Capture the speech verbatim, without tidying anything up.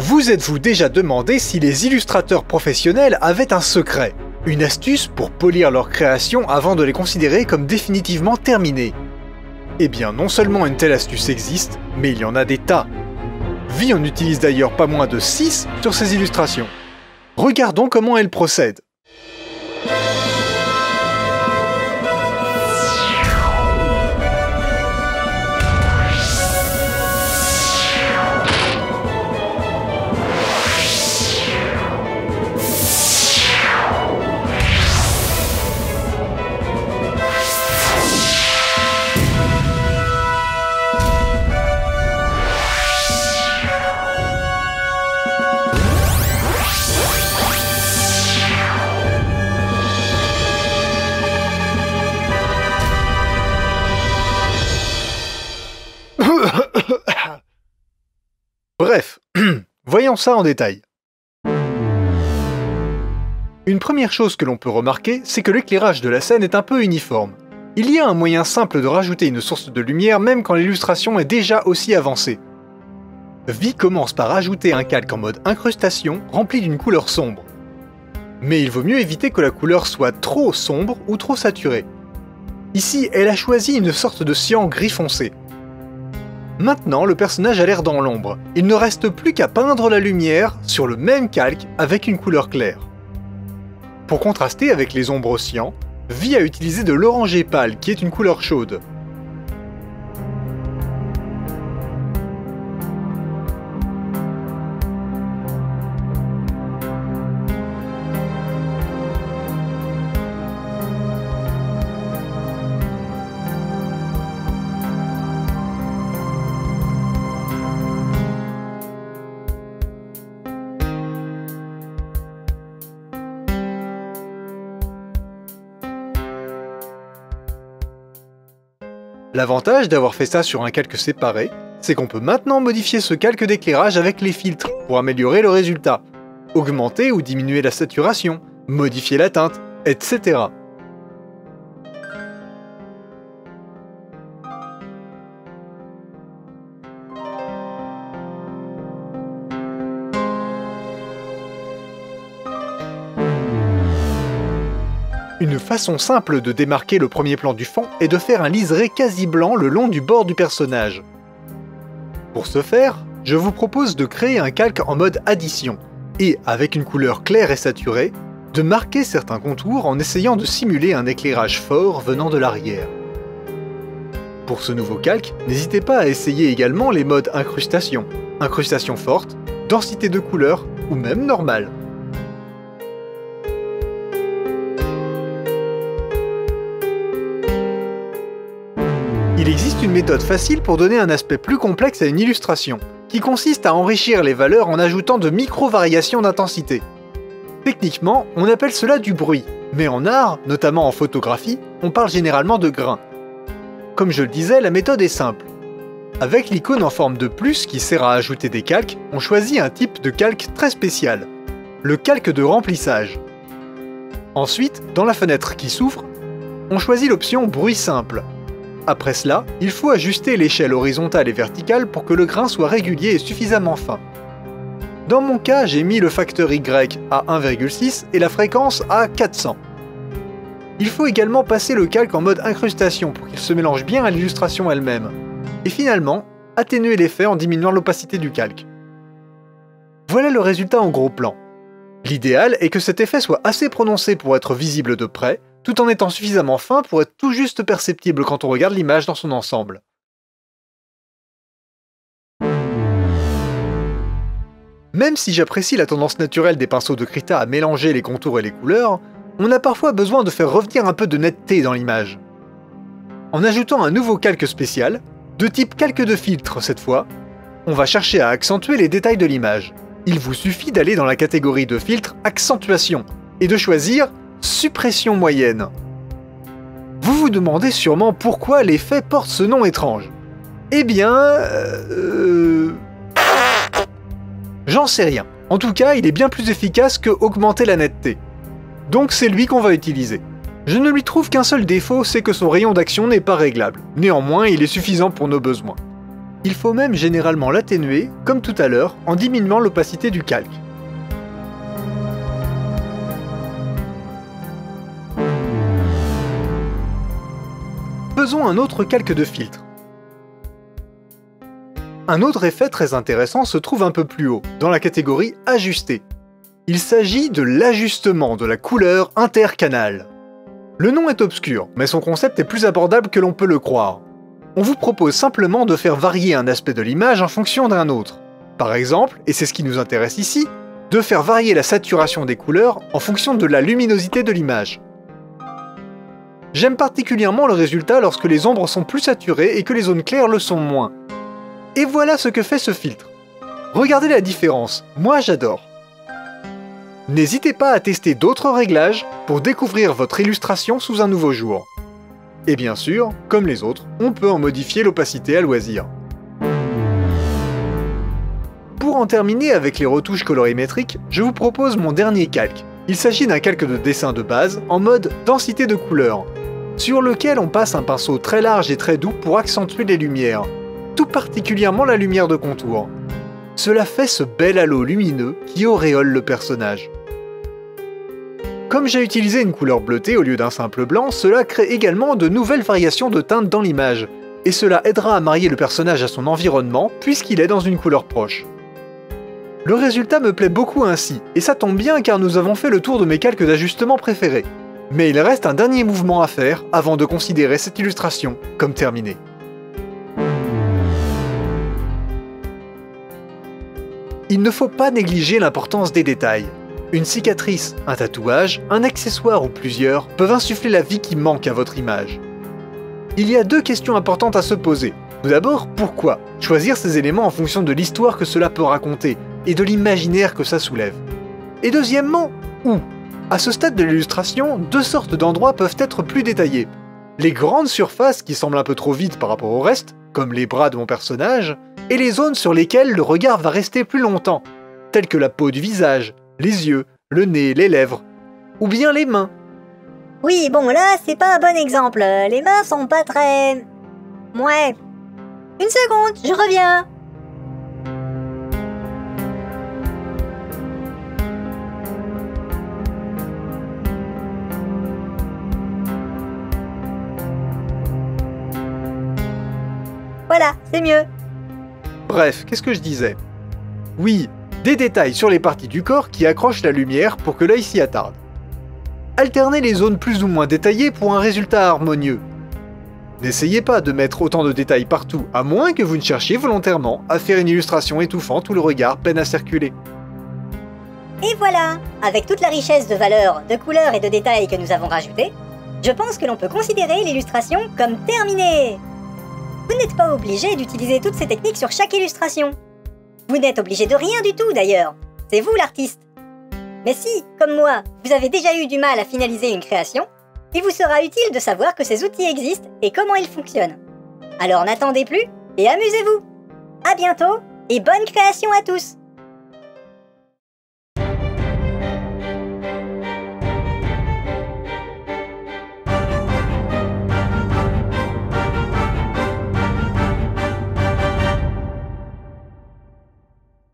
Vous êtes-vous déjà demandé si les illustrateurs professionnels avaient un secret, une astuce pour polir leurs créations avant de les considérer comme définitivement terminées? Eh bien, non seulement une telle astuce existe, mais il y en a des tas. Vi en utilise d'ailleurs pas moins de six sur ses illustrations. Regardons comment elle procède. Bref, voyons ça en détail. Une première chose que l'on peut remarquer, c'est que l'éclairage de la scène est un peu uniforme. Il y a un moyen simple de rajouter une source de lumière même quand l'illustration est déjà aussi avancée. Vi commence par ajouter un calque en mode incrustation rempli d'une couleur sombre. Mais il vaut mieux éviter que la couleur soit trop sombre ou trop saturée. Ici, elle a choisi une sorte de cyan gris foncé. Maintenant, le personnage a l'air dans l'ombre. Il ne reste plus qu'à peindre la lumière sur le même calque avec une couleur claire. Pour contraster avec les ombres cyan, Vi a utilisé de l'orangé pâle qui est une couleur chaude. L'avantage d'avoir fait ça sur un calque séparé, c'est qu'on peut maintenant modifier ce calque d'éclairage avec les filtres pour améliorer le résultat, augmenter ou diminuer la saturation, modifier la teinte, et cetera. Une façon simple de démarquer le premier plan du fond est de faire un liseré quasi blanc le long du bord du personnage. Pour ce faire, je vous propose de créer un calque en mode addition, et avec une couleur claire et saturée, de marquer certains contours en essayant de simuler un éclairage fort venant de l'arrière. Pour ce nouveau calque, n'hésitez pas à essayer également les modes incrustation, incrustation forte, densité de couleurs ou même normale. Il existe une méthode facile pour donner un aspect plus complexe à une illustration, qui consiste à enrichir les valeurs en ajoutant de micro-variations d'intensité. Techniquement, on appelle cela du bruit, mais en art, notamment en photographie, on parle généralement de grains. Comme je le disais, la méthode est simple. Avec l'icône en forme de plus qui sert à ajouter des calques, on choisit un type de calque très spécial, le calque de remplissage. Ensuite, dans la fenêtre qui s'ouvre, on choisit l'option bruit simple. Après cela, il faut ajuster l'échelle horizontale et verticale pour que le grain soit régulier et suffisamment fin. Dans mon cas, j'ai mis le facteur Y à un virgule six et la fréquence à quatre cents. Il faut également passer le calque en mode incrustation pour qu'il se mélange bien à l'illustration elle-même. Et finalement, atténuer l'effet en diminuant l'opacité du calque. Voilà le résultat en gros plan. L'idéal est que cet effet soit assez prononcé pour être visible de près, tout en étant suffisamment fin pour être tout juste perceptible quand on regarde l'image dans son ensemble. Même si j'apprécie la tendance naturelle des pinceaux de Krita à mélanger les contours et les couleurs, on a parfois besoin de faire revenir un peu de netteté dans l'image. En ajoutant un nouveau calque spécial, de type calque de filtre cette fois, on va chercher à accentuer les détails de l'image. Il vous suffit d'aller dans la catégorie de filtre Accentuation et de choisir Suppression moyenne. Vous vous demandez sûrement pourquoi l'effet porte ce nom étrange. Eh bien... Euh... J'en sais rien. En tout cas, il est bien plus efficace que augmenter la netteté. Donc c'est lui qu'on va utiliser. Je ne lui trouve qu'un seul défaut, c'est que son rayon d'action n'est pas réglable. Néanmoins, il est suffisant pour nos besoins. Il faut même généralement l'atténuer, comme tout à l'heure, en diminuant l'opacité du calque. Faisons un autre calque de filtre. Un autre effet très intéressant se trouve un peu plus haut, dans la catégorie Ajuster. Il s'agit de l'ajustement de la couleur intercanal. Le nom est obscur, mais son concept est plus abordable que l'on peut le croire. On vous propose simplement de faire varier un aspect de l'image en fonction d'un autre. Par exemple, et c'est ce qui nous intéresse ici, de faire varier la saturation des couleurs en fonction de la luminosité de l'image. J'aime particulièrement le résultat lorsque les ombres sont plus saturées et que les zones claires le sont moins. Et voilà ce que fait ce filtre. Regardez la différence, moi j'adore. N'hésitez pas à tester d'autres réglages pour découvrir votre illustration sous un nouveau jour. Et bien sûr, comme les autres, on peut en modifier l'opacité à loisir. Pour en terminer avec les retouches colorimétriques, je vous propose mon dernier calque. Il s'agit d'un calque de dessin de base en mode densité de couleurs, sur lequel on passe un pinceau très large et très doux pour accentuer les lumières, tout particulièrement la lumière de contour. Cela fait ce bel halo lumineux qui auréole le personnage. Comme j'ai utilisé une couleur bleutée au lieu d'un simple blanc, cela crée également de nouvelles variations de teintes dans l'image, et cela aidera à marier le personnage à son environnement puisqu'il est dans une couleur proche. Le résultat me plaît beaucoup ainsi, et ça tombe bien car nous avons fait le tour de mes calques d'ajustement préférés. Mais il reste un dernier mouvement à faire avant de considérer cette illustration comme terminée. Il ne faut pas négliger l'importance des détails. Une cicatrice, un tatouage, un accessoire ou plusieurs peuvent insuffler la vie qui manque à votre image. Il y a deux questions importantes à se poser. Tout d'abord, pourquoi choisir ces éléments en fonction de l'histoire que cela peut raconter et de l'imaginaire que ça soulève? Et deuxièmement, où? À ce stade de l'illustration, deux sortes d'endroits peuvent être plus détaillés. Les grandes surfaces qui semblent un peu trop vides par rapport au reste, comme les bras de mon personnage, et les zones sur lesquelles le regard va rester plus longtemps, telles que la peau du visage, les yeux, le nez, les lèvres, ou bien les mains. Oui, bon là, c'est pas un bon exemple, les mains sont pas très... Ouais. Une seconde, je reviens. Voilà, c'est mieux. Bref, qu'est-ce que je disais? Oui, des détails sur les parties du corps qui accrochent la lumière pour que l'œil s'y attarde. Alternez les zones plus ou moins détaillées pour un résultat harmonieux. N'essayez pas de mettre autant de détails partout, à moins que vous ne cherchiez volontairement à faire une illustration étouffante où le regard peine à circuler. Et voilà, avec toute la richesse de valeurs, de couleurs et de détails que nous avons rajoutés, je pense que l'on peut considérer l'illustration comme terminée. Vous n'êtes pas obligé d'utiliser toutes ces techniques sur chaque illustration. Vous n'êtes obligé de rien du tout d'ailleurs, c'est vous l'artiste. Mais si, comme moi, vous avez déjà eu du mal à finaliser une création, il vous sera utile de savoir que ces outils existent et comment ils fonctionnent. Alors n'attendez plus et amusez-vous. À bientôt et bonne création à tous!